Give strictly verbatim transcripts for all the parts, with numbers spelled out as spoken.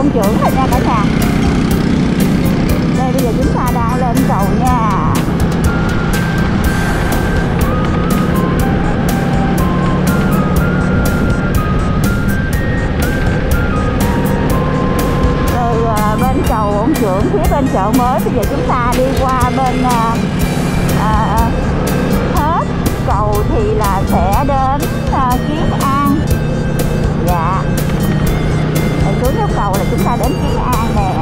ông trưởng rồi nha cả nhà. Đây bây giờ chúng ta đang lên cầu nha. Từ uh, bên cầu ông trưởng phía bên chợ mới, bây giờ chúng ta đi qua bên uh, uh, hết cầu thì là sẽ đến uh, Kiến An. Dạ, ở xuống dốc cầu là chúng ta đến Kiến An nè.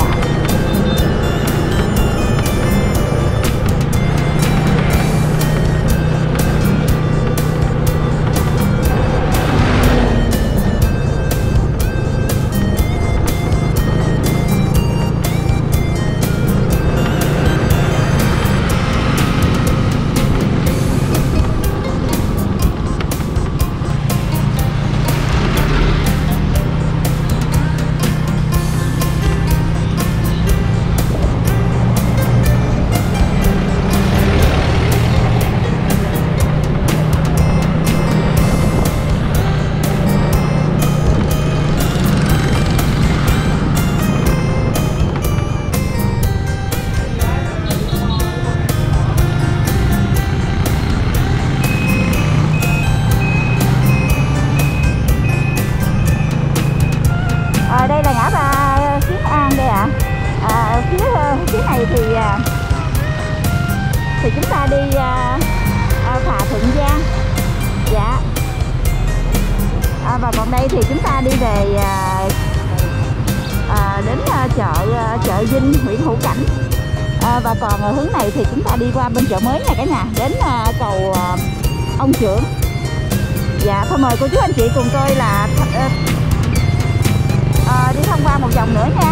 Đây là ngã ba Kiến An đây ạ. À. À, phía phía này thì thì chúng ta đi à, Phà Thuận Giang. Dạ. À, và còn đây thì chúng ta đi về à, à, đến à, chợ chợ Vinh, huyện Hữu Cảnh. À, và còn à, hướng này thì chúng ta đi qua bên chợ mới này cả nhà, đến à, cầu à, ông trưởng. Dạ, thôi mời cô chú anh chị cùng tôi là à, À, đi tham quan một vòng nữa nha.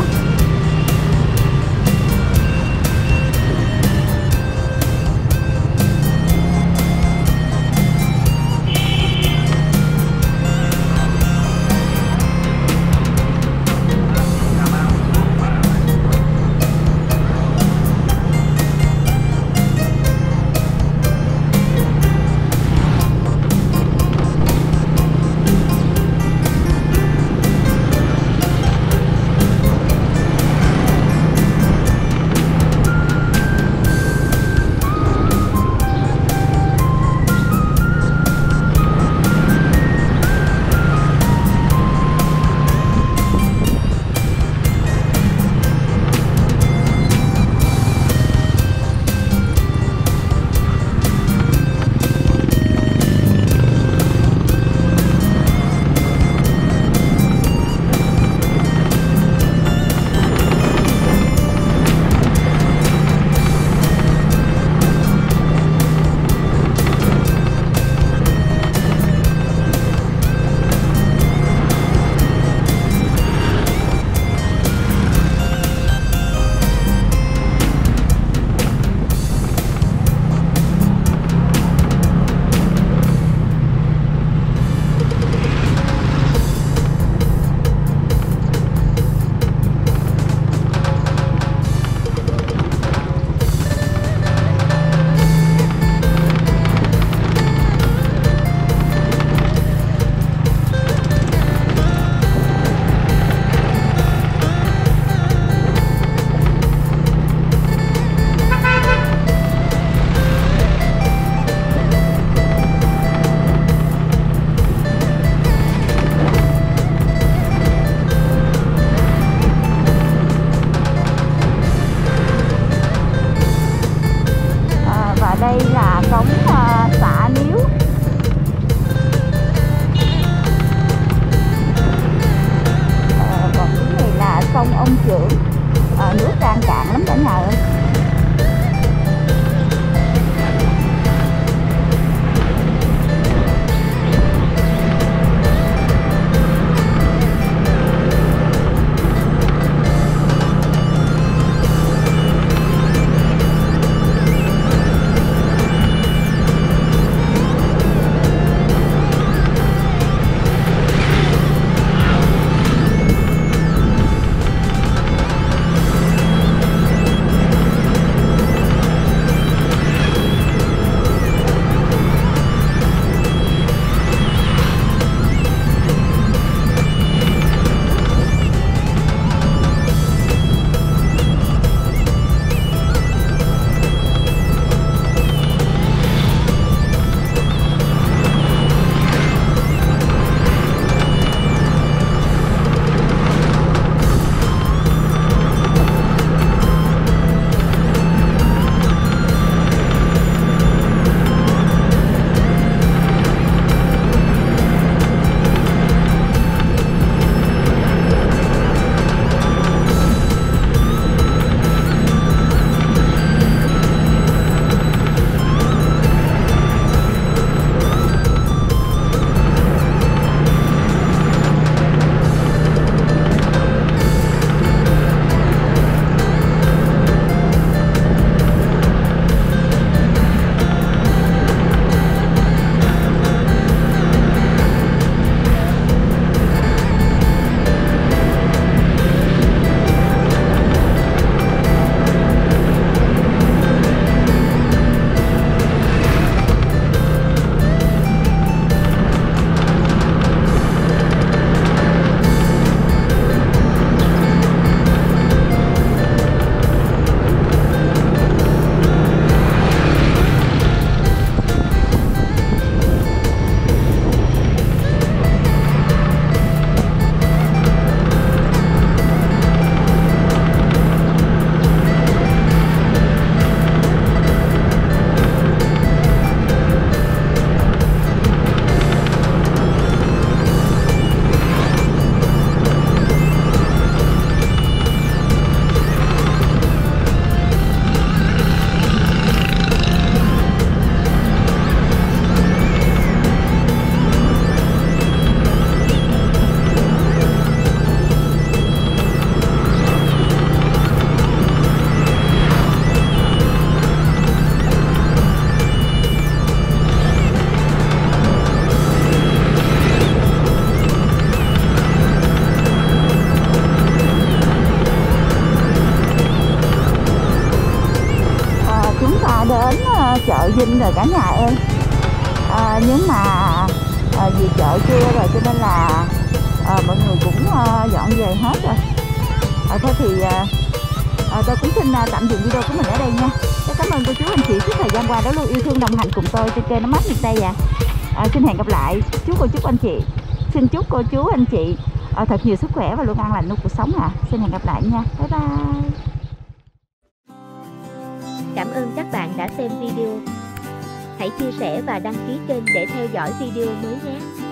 đến uh, chợ Vinh rồi cả nhà ơi. À, nhưng mà à, vì chợ trưa rồi cho nên là à, mọi người cũng à, dọn về hết rồi. À, thôi thì à, à, tôi cũng xin à, tạm dừng video của mình ở đây nha. Rất cảm ơn cô chú anh chị suốt thời gian qua đã luôn yêu thương đồng hành cùng tôi trên kênh Nắm Bắt Miền Tây. À. À, xin hẹn gặp lại chúc cô chú anh chị. Xin chúc cô chú anh chị à, thật nhiều sức khỏe và luôn an lành trong cuộc sống. À. Xin hẹn gặp lại nha. Bye bye. Cảm ơn các bạn đã xem video. Hãy chia sẻ và đăng ký kênh để theo dõi video mới nhé.